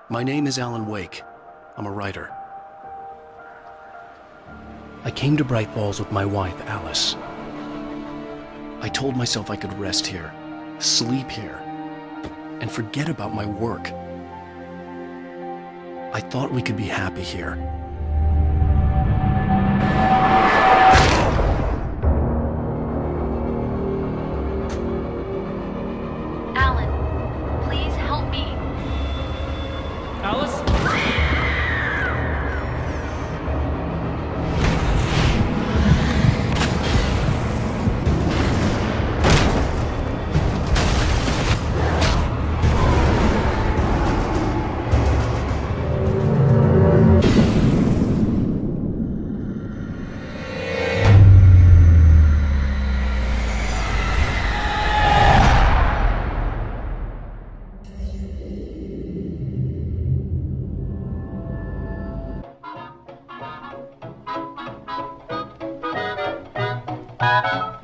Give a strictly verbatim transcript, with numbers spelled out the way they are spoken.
My name is Alan Wake. I'm a writer. I came to Bright Falls with my wife, Alice. I told myself I could rest here, sleep here, and forget about my work. I thought we could be happy here. Alan, please help me. Alice? Thank you.